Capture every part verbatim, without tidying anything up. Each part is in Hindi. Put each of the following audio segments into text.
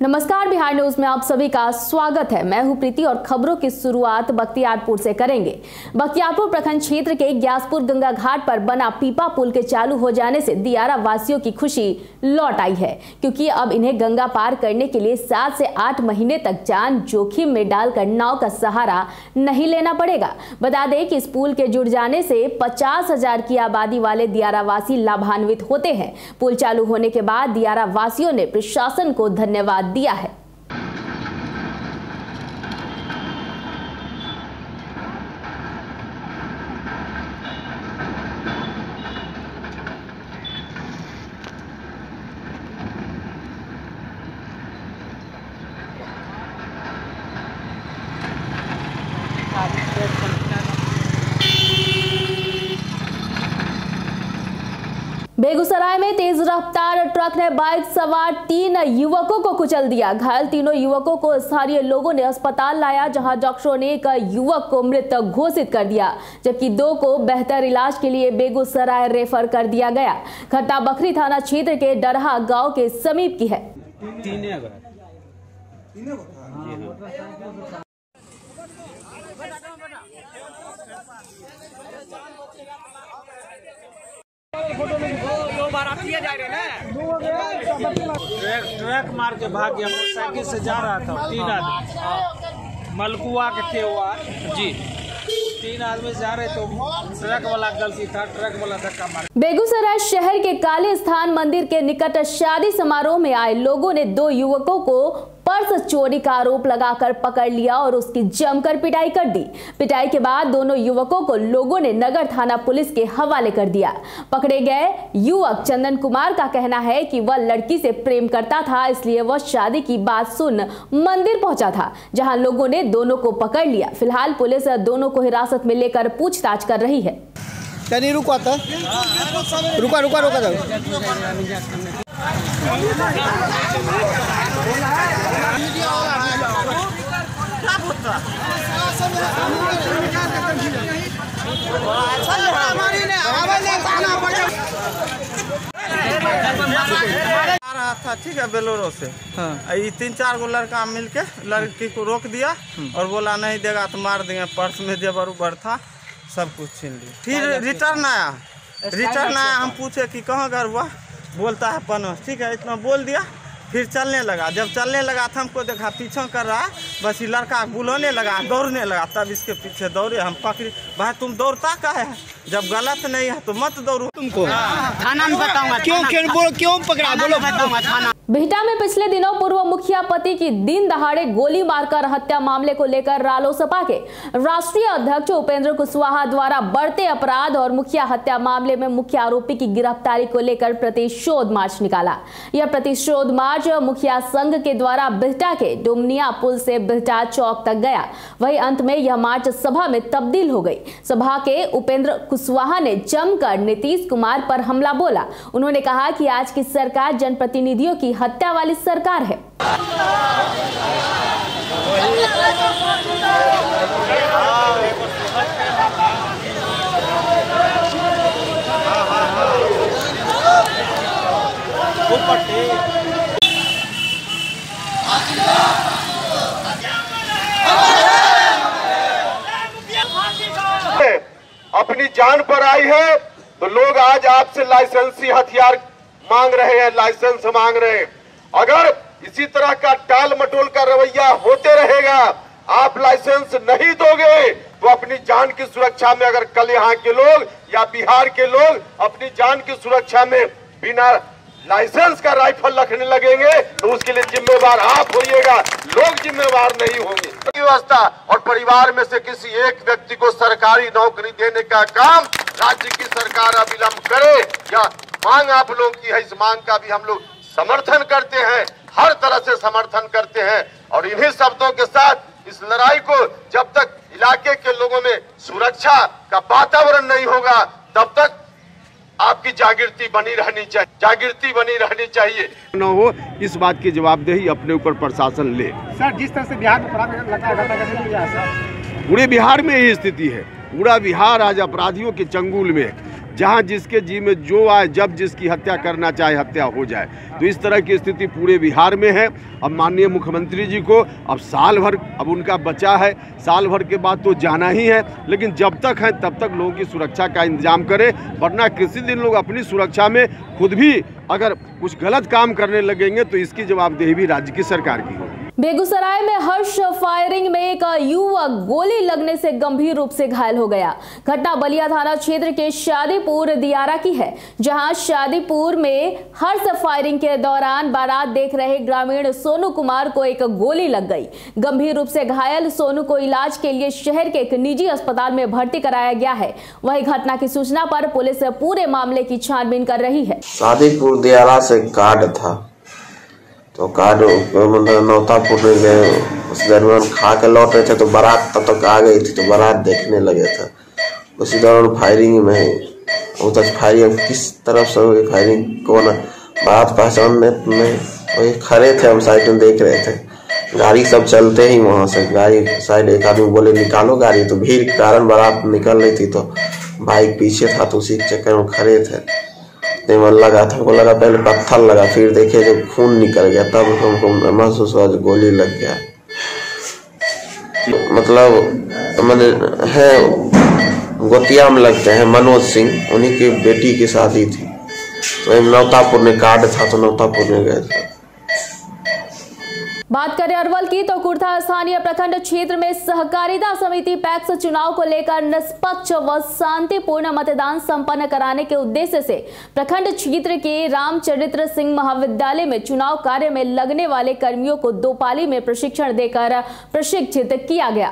नमस्कार, बिहार न्यूज में आप सभी का स्वागत है। मैं हूं प्रीति और खबरों की शुरुआत बख्तियारपुर से करेंगे। बख्तियारपुर प्रखंड क्षेत्र के ग्यासपुर गंगा घाट पर बना पीपा पुल के चालू हो जाने से दियारा वासियों की खुशी लौट आई है, क्योंकि अब इन्हें गंगा पार करने के लिए सात से आठ महीने तक जान जोखिम में डालकर नाव का सहारा नहीं लेना पड़ेगा। बता दें कि इस पुल के जुड़ जाने से पचास हजार की आबादी वाले दियारा वासी लाभान्वित होते हैं। पुल चालू होने के बाद दियारा वासियों ने प्रशासन को धन्यवाद दिया है। बेगूसराय में तेज रफ्तार ट्रक ने बाइक सवार तीन युवकों को कुचल दिया। घायल तीनों युवकों को स्थानीय लोगों ने अस्पताल लाया, जहां डॉक्टरों ने एक युवक को मृत घोषित कर दिया, जबकि दो को बेहतर इलाज के लिए बेगूसराय रेफर कर दिया गया। घटना बखरी थाना क्षेत्र के डरहा गांव के समीप की है। ट्रक ट्रक मार के भाग गया। मोटरसाइकिल से जा रहा था तीन आदमी, मलकुआ के थे हुआ जी। तीन आदमी जा रहे तो ट्रक वाला गलती था, ट्रक वाला धक्का मार। बेगूसराय शहर के काली स्थान मंदिर के निकट शादी समारोह में आए लोगों ने दो युवकों को पर्स चोरी का आरोप लगाकर पकड़ लिया और उसकी जमकर पिटाई कर दी। पिटाई के बाद दोनों युवकों को लोगों ने नगर थाना पुलिस के हवाले कर दिया। पकड़े गए युवक चंदन कुमार का कहना है कि वह लड़की से प्रेम करता था, इसलिए वह शादी की बात सुन मंदिर पहुंचा था, जहां लोगों ने दोनों को पकड़ लिया। फिलहाल पुलिस दोनों को हिरासत में लेकर पूछताछ कर रही है। नहीं रुका था, रुका रुका रुका था। आ रहा था ठीक है बेलोरो से। हाँ। ये तीन चार गो लड़का मिलके लड़की को रोक दिया और बोला नहीं देगा तो मार देंगे। पर्स में जेवर उबर था, सब कुछ छीन लिया। फिर रिटर्न आया रिटर्न आया हम पूछे कि कहाँ घर हुआ, बोलता है पनोस। ठीक है, इतना बोल दिया। फिर चलने लगा। जब चलने लगा था हमको देखा पीछे कर रहा है, बस ये लड़का बुलाने लगा, दौड़ने लगा, तब इसके पीछे दौड़े। हम पकड़े, भाई तुम दौड़ता का है, जब गलत नहीं है तो मत दौड़ो। तुमको थाना में बताऊंगा। क्यों क्यों बोलो क्यों पकड़ा, बोलो बताऊंगा थाना। बिहटा में पिछले दिनों पूर्व मुखिया पति की दिन दहाड़े गोली मारकर हत्या मामले को लेकर रालोसपा के राष्ट्रीय अध्यक्ष उपेंद्र कुशवाहा द्वारा बढ़ते अपराध और मुखिया हत्या मामले में मुख्य आरोपी की गिरफ्तारी को लेकर प्रतिशोध मार्च निकाला। यह प्रतिशोध मार्च मुखिया संघ के द्वारा बिहटा के डुमनिया पुल से बिहटा चौक तक गया। वहीं अंत में यह मार्च सभा में तब्दील हो गई। सभा के उपेंद्र कुशवाहा ने जमकर नीतीश कुमार पर हमला बोला। उन्होंने कहा कि आज की सरकार जनप्रतिनिधियों की हत्या वाली सरकार है। अपनी जान पर आई है तो लोग आज आपसे लाइसेंसी हथियार मांग रहे हैं, लाइसेंस मांग रहे हैं। अगर इसी तरह का टाल मटोल का रवैया होते रहेगा, आप लाइसेंस नहीं दोगे तो अपनी जान की सुरक्षा में, अगर कल यहाँ के लोग या बिहार के लोग अपनी जान की सुरक्षा में बिना लाइसेंस का राइफल रखने लगेंगे तो उसके लिए जिम्मेवार आप होइएगा, लोग जिम्मेवार नहीं होंगे। व्यवस्था और परिवार में से किसी एक व्यक्ति को सरकारी नौकरी देने का काम राज्य की सरकार अविलंब करे, या मांग आप लोगों की है, इस मांग का भी हम लोग समर्थन करते हैं, हर तरह से समर्थन करते हैं। और इन्हीं शब्दों के साथ इस लड़ाई को जब तक इलाके के लोगों में सुरक्षा का वातावरण नहीं होगा, तब तक आपकी जागृति बनी रहनी चाहिए, जागृति बनी रहनी चाहिए। न हो इस बात की जवाबदेही अपने ऊपर प्रशासन ले। सर, जिस तरह से बिहार में अपराध लगातार पूरे बिहार में यही स्थिति है। पूरा बिहार आज अपराधियों के चंगुल में। जहां जिसके जी में जो आए, जब जिसकी हत्या करना चाहे हत्या हो जाए। तो इस तरह की स्थिति पूरे बिहार में है। अब माननीय मुख्यमंत्री जी को अब साल भर अब उनका बचा है, साल भर के बाद तो जाना ही है, लेकिन जब तक है तब तक लोगों की सुरक्षा का इंतजाम करें, वरना किसी दिन लोग अपनी सुरक्षा में खुद भी अगर कुछ गलत काम करने लगेंगे तो इसकी जवाबदेही भी राज्य की सरकार की होगी। बेगूसराय में हर्ष फायरिंग में एक युवक गोली लगने से गंभीर रूप से घायल हो गया। घटना बलिया थाना क्षेत्र के शादीपुर दियारा की है, जहां शादीपुर में हर्ष फायरिंग के दौरान बारात देख रहे ग्रामीण सोनू कुमार को एक गोली लग गई। गंभीर रूप से घायल सोनू को इलाज के लिए शहर के एक निजी अस्पताल में भर्ती कराया गया है। वहीं घटना की सूचना पर पुलिस पूरे मामले की छानबीन कर रही है। शादीपुर दियारा से कार्ड था, तो कार्ड मतलब नौतापुर में गए, उस दरमियान खा के लौट रहे थे तो बारात तब तक आ गई थी, तो बारात देखने लगे थे। उसी दौरान फायरिंग में उधर फायरिंग किस तरफ से हुई, फायरिंग कौन बारात पहचानने में वही खड़े थे, हम साइड में देख रहे थे। गाड़ी सब चलते ही वहाँ से गाड़ी साइड, एक आदमी बोले निकालो गाड़ी, तो भीड़ के कारण बारात निकल रही थी, तो बाइक पीछे था, तो उसी चक्कर में खड़े थे। मन लगा था, हमको लगा पहले पत्थर लगा, फिर देखे जब खून निकल गया तब हमको महसूस हुआ गोली लग गया। मतलब मैंने है गोतिया में लगते हैं मनोज सिंह, उन्हीं की बेटी की शादी थी, तो नौतापुर में कार्ड था तो नौतापुर में गए थे। बात करें अरवल की, तो कुर्था स्थानीय प्रखंड क्षेत्र में सहकारिता समिति पैक्स चुनाव को लेकर निष्पक्ष व शांतिपूर्ण मतदान संपन्न कराने के उद्देश्य से प्रखंड क्षेत्र के रामचरित्र सिंह महाविद्यालय में चुनाव कार्य में लगने वाले कर्मियों को दो पाली में प्रशिक्षण देकर प्रशिक्षित किया गया।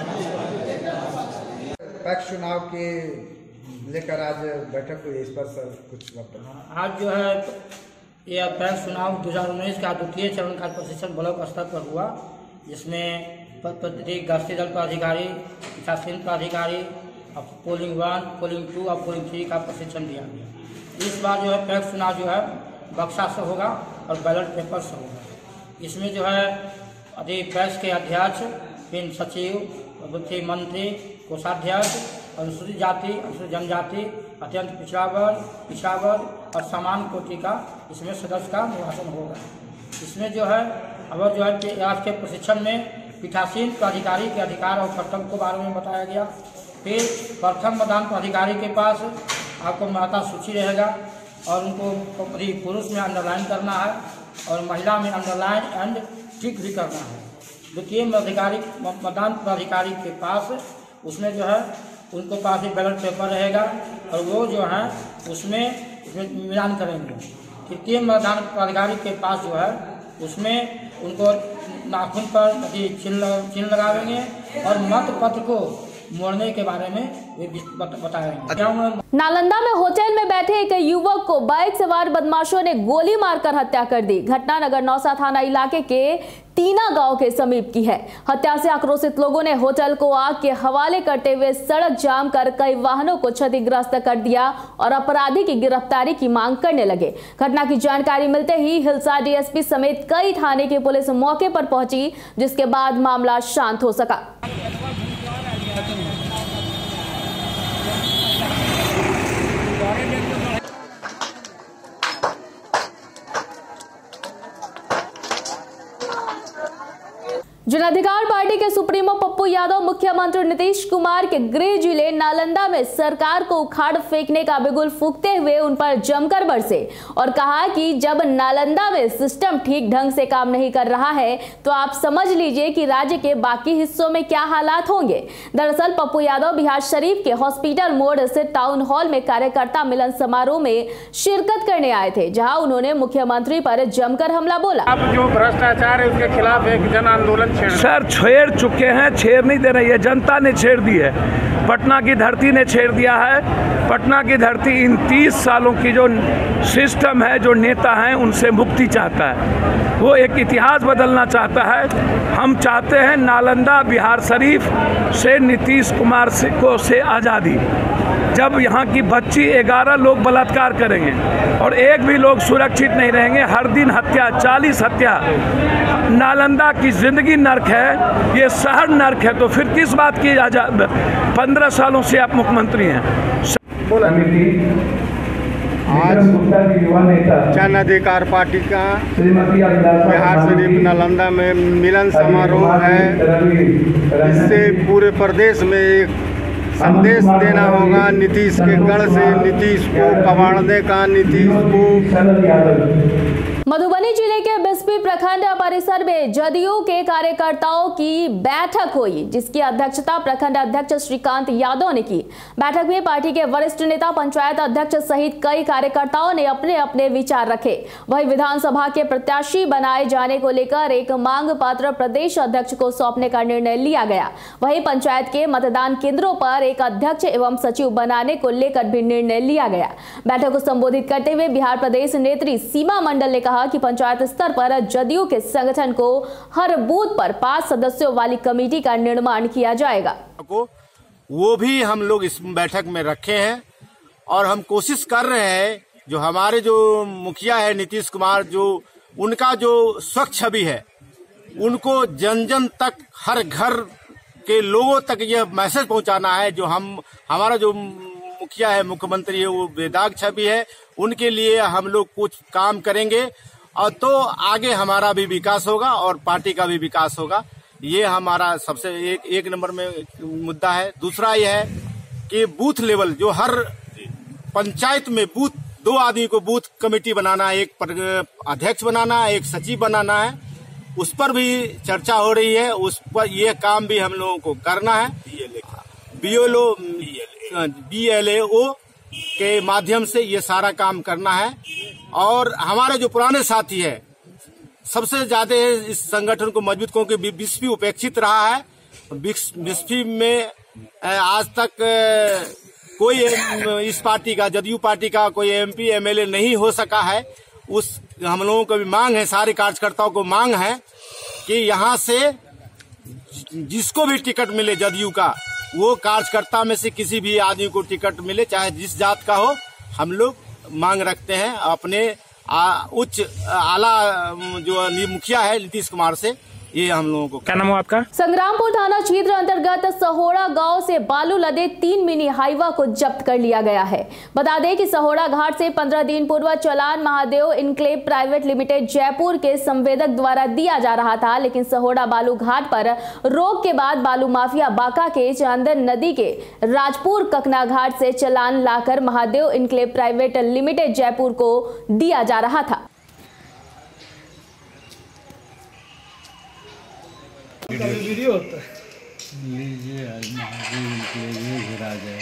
पैक्स चुनाव के लेकर आज बैठक हुई, इस पर सर कुछ बताएं। आज जो है यह पैक्स चुनाव दो हज़ार उन्नीस का द्वितीय चरण का प्रशिक्षण ब्लॉक स्तर पर हुआ, जिसमें प्रत्येक गश्ती दल पदाधिकारी, पीठासीन पदाधिकारी, पोलिंग वन, पोलिंग टू और पोलिंग थ्री का प्रशिक्षण दिया गया। इस बार जो है पैक्स चुनाव जो है बक्सा से होगा और बैलेट पेपर से होगा। इसमें जो है अभी पैक्स के अध्यक्ष, फिर सचिव, वित्त मंत्री, कोषाध्यक्ष, अनुसूचित जाति, अनुसूचित जनजाति, अत्यंत पिछड़ा वर्ग, पिछड़ा वर्ग और समान कोटि का इसमें सदस्य का निर्वाचन होगा। इसमें जो है अब जो है आज के प्रशिक्षण में पीठासीन पदाधिकारी के अधिकार और कर्तव्य के बारे में बताया गया। फिर प्रथम मतदान पदाधिकारी के पास आपको मतदाता सूची रहेगा और उनको पुरुष में अंडरलाइन करना है और महिला में अंडरलाइन एंड टिक भी करना है। द्वितीय अधिकारी मतदान पदाधिकारी के पास उसमें जो है उनको पास ही बैलेट पेपर रहेगा और वो जो है उसमें मिलान करेंगे। तृतीय मतदान पदाधिकारी के पास जो है उसमें उनको नाखून पर चिन्ह चिन्ह लगाएंगे और मत पत्र को मोड़ने के बारे में बताएंगे। नालंदा में होटल में बैठे एक युवक को बाइक सवार बदमाशों ने गोली मारकर हत्या कर दी। घटना नगर नौसा थाना इलाके के तीना गांव के समीप की है। हत्या से आक्रोशित लोगों ने होटल को आग के हवाले करते हुए सड़क जाम कर कई वाहनों को क्षतिग्रस्त कर दिया और अपराधी की गिरफ्तारी की मांग करने लगे। घटना की जानकारी मिलते ही हिलसा डीएसपी समेत कई थाने की पुलिस मौके पर पहुंची, जिसके बाद मामला शांत हो सका। जनाधिकार पार्टी के सुप्रीमो पप्पू यादव मुख्यमंत्री नीतीश कुमार के गृह जिले नालंदा में सरकार को उखाड़ फेंकने का बिगुल फूंकते हुए उन पर जमकर बरसे और कहा कि जब नालंदा में सिस्टम ठीक ढंग से काम नहीं कर रहा है तो आप समझ लीजिए कि राज्य के बाकी हिस्सों में क्या हालात होंगे। दरअसल पप्पू यादव बिहार शरीफ के हॉस्पिटल मोड़ स्थित टाउन हॉल में कार्यकर्ता मिलन समारोह में शिरकत करने आए थे, जहां उन्होंने मुख्यमंत्री पर जमकर हमला बोला। अब जो भ्रष्टाचार है उसके खिलाफ एक जन आंदोलन सर छेड़ चुके हैं, छेड़ नहीं दे रही है, जनता ने छेड़ दी है, पटना की धरती ने छेड़ दिया है। पटना की धरती इन तीस सालों की जो सिस्टम है, जो नेता हैं, उनसे मुक्ति चाहता है, वो एक इतिहास बदलना चाहता है। हम चाहते हैं नालंदा बिहार शरीफ से नीतीश कुमार से को से आज़ादी। जब यहाँ की बच्ची ग्यारह लोग बलात्कार करेंगे और एक भी लोग सुरक्षित नहीं रहेंगे, हर दिन हत्या, चालीस हत्या, नालंदा की जिंदगी नर्क है, ये शहर नर्क है, तो फिर किस बात की आजाद? पंद्रह सालों से आप मुख्यमंत्री हैं। आज जन अधिकार पार्टी का बिहार शरीफ नालंदा में मिलन समारोह है। इससे पूरे प्रदेश में एक संदेश देना होगा नीतीश के गढ़ से, नीतीश को कबाड़ने का, नीतीश को। मधुबनी जिले के बिस्फी प्रखंड परिसर में जदयू के कार्यकर्ताओं की बैठक हुई, जिसकी अध्यक्षता प्रखंड अध्यक्ष श्रीकांत यादव ने की। बैठक में पार्टी के वरिष्ठ नेता, पंचायत अध्यक्ष सहित कई कार्यकर्ताओं ने अपने अपने विचार रखे। वहीं विधानसभा के प्रत्याशी बनाए जाने को लेकर एक मांग पत्र प्रदेश अध्यक्ष को सौंपने का निर्णय लिया गया। वहीं पंचायत के मतदान केंद्रों पर एक अध्यक्ष एवं सचिव बनाने को लेकर भी निर्णय लिया गया। बैठक को संबोधित करते हुए बिहार प्रदेश नेत्री सीमा मंडल ने कहा कि पंचायत स्तर पर जदयू के संगठन को हर बूथ पर पांच सदस्यों वाली कमेटी का निर्माण किया जाएगा। वो भी हम लोग इस बैठक में रखे हैं और हम कोशिश कर रहे हैं, जो हमारे जो मुखिया है नीतीश कुमार, जो उनका जो स्वच्छ छवि है, उनको जन जन तक, हर घर के लोगों तक यह मैसेज पहुंचाना है। जो हम हमारा जो मुखिया है, मुख्यमंत्री है, वो बेदाग छवि है, उनके लिए हम लोग कुछ काम करेंगे और तो आगे हमारा भी विकास होगा और पार्टी का भी विकास होगा। ये हमारा सबसे एक एक नंबर में मुद्दा है। दूसरा यह है कि बूथ लेवल, जो हर पंचायत में बूथ, दो आदमी को बूथ कमेटी बनाना है, एक अध्यक्ष बनाना है, एक सचिव बनाना है, उस पर भी चर्चा हो रही है। उस पर यह काम भी हम लोगों को करना है। बीएलओ बीएलओ के माध्यम से ये सारा काम करना है। और हमारे जो पुराने साथी है, सबसे ज्यादा इस संगठन को मजबूत, क्योंकि बिस्फी उपेक्षित रहा है। बिस्फी में आज तक कोई इस पार्टी का, जदयू पार्टी का कोई एमपी एमएलए नहीं हो सका है। उस हम लोगों को भी मांग है, सारे कार्यकर्ताओं को मांग है कि यहाँ से जिसको भी टिकट मिले जदयू का, वो कार्यकर्ता में से किसी भी आदमी को टिकट मिले, चाहे जिस जात का हो। हम लोग मांग रखते हैं अपने उच्च आला जो मुखिया है नीतीश कुमार से। ये हम लोगों को। क्या नाम है आपका? संग्रामपुर थाना क्षेत्र अंतर्गत सहोड़ा गांव से बालू लदे तीन मिनी हाईवा को जब्त कर लिया गया है। बता दें कि सहोड़ा घाट से पंद्रह दिन पूर्व चलान Mahadev enclave private limited Jaipur के संवेदक द्वारा दिया जा रहा था, लेकिन सहोड़ा बालू घाट पर रोक के बाद बालू माफिया बांका के चंदन नदी के राजपुर ककना घाट से चलान लाकर Mahadev enclave private limited Jaipur को दिया जा रहा था। वीडियो होता है लीजिए घिरा जाए।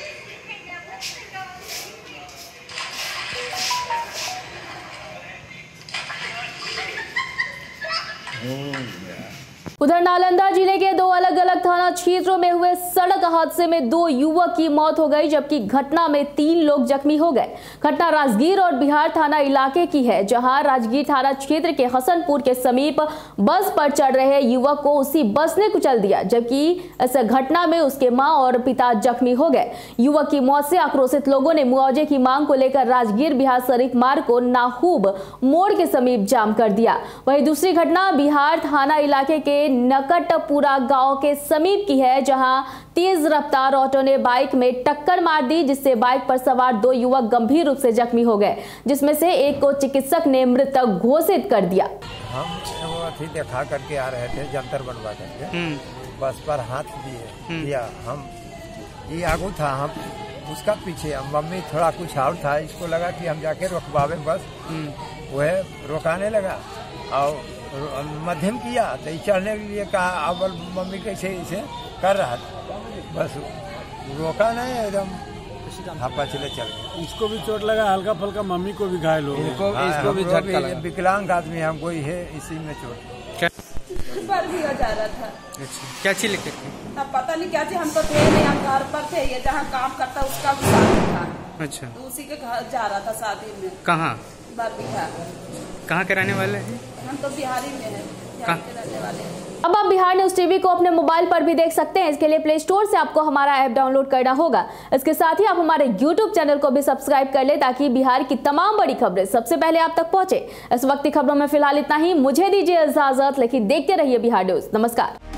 उधर नालंदा जिले के दो अलग अलग थाना क्षेत्रों में हुए सड़क हादसे में दो युवक की मौत हो गई, जबकि घटना में तीन लोग जख्मी हो गए। घटना राजगीर और बिहार थाना इलाके की है, जहां राजगीर थाना क्षेत्र के हसनपुर के समीप बस पर चढ़ रहे युवक को उसी बस ने कुचल दिया, जबकि इस घटना में उसके मां और पिता जख्मी हो गए। युवक की मौत से आक्रोशित लोगों ने मुआवजे की मांग को लेकर राजगीर बिहार शरीफ मार्ग को नाहूब मोड़ के समीप जाम कर दिया। वहीं दूसरी घटना बिहार थाना इलाके के नकटपुरा गांव के समीप की है, जहां तेज रफ्तार ऑटो ने बाइक में टक्कर मार दी, जिससे बाइक पर सवार दो युवक गंभीर रूप से जख्मी हो गए, जिसमें से एक को चिकित्सक ने मृतक घोषित कर दिया। हम वो देखा करके आ रहे थे जंतर बनवा करके, बस पर हाथ दिए दिया, हम ये आगू था, हम उसका पीछे, मम्मी थोड़ा कुछ और था, इसको लगा कि हम जाके रोकवावे बस, वह रोकाने लगा और मध्यम किया तो चढ़ने के लिए कहा। अब मम्मी कैसे इसे कर रहा था, बस रोका नहीं, एकदम हापा चले चल। इसको भी चोट लगा हल्का फल्का, मम्मी को भी घायल हो गया। इसको, इसको भी झटका लगा। विकलांग आदमी हमको ही है, इसी में चोट। पर भी जा रहा था। क्या चीज लेके? अब पता नहीं क्या चीज, हम तो थे नहीं, हम घर पर थे। ये जहाँ काम करता उसका भी शादी था। अच्छा, तो उसी के घर जा रहा था शादी में। कहाँ? बिहार। कहाँ के रहने वाले हैं? हम तो बिहारी में हैं, बिहार के रहने वाले हैं। अब आप बिहार न्यूज टीवी को अपने मोबाइल पर भी देख सकते हैं। इसके लिए प्ले स्टोर से आपको हमारा ऐप डाउनलोड करना होगा। इसके साथ ही आप हमारे यूट्यूब चैनल को भी सब्सक्राइब कर ले, ताकि बिहार की तमाम बड़ी खबरें सबसे पहले आप तक पहुंचे। इस वक्त की खबरों में फिलहाल इतना ही। मुझे दीजिए इजाजत, लेकिन देखते रहिए बिहार न्यूज। नमस्कार।